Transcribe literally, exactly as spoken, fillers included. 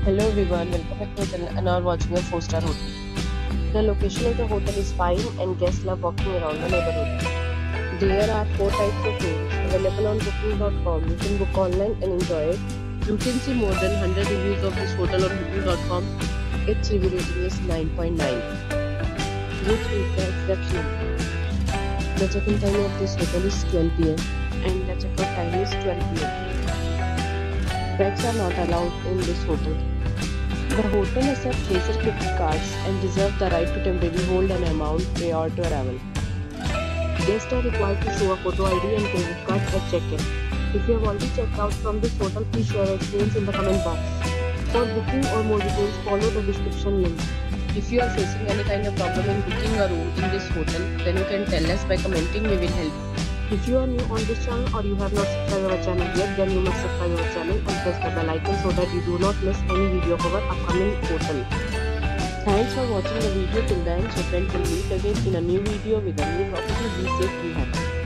Hello everyone, welcome back to the channel and are watching a four star hotel. The location of the hotel is fine and guests love walking around the neighborhood. There are four types of rooms available on booking dot com. You can book online and enjoy it. You can see more than one hundred reviews of this hotel on booking dot com. Its review rating is nine point nine, which is the exceptional. The check-in time of this hotel is twelve p m and the check-out time is twelve p m Pets are not allowed in this hotel. The hotel accepts major credit cards and reserves the right to temporarily hold an amount prior to arrival. Guests are required to show a photo I D and credit card at check-in. If you have already checked out from this hotel, please share your experience in the comment box. For booking or more details, follow the description link. If you are facing any kind of problem in booking a room in this hotel, then you can tell us by commenting. We will help. If you are new on this channel or you have not subscribed our channel yet, then you must subscribe our channel and press the bell icon so that you do not miss any video of our upcoming hotel. Thanks for watching the video till the end. So friends, will meet again in a new video with a new property. Be safe, be happy.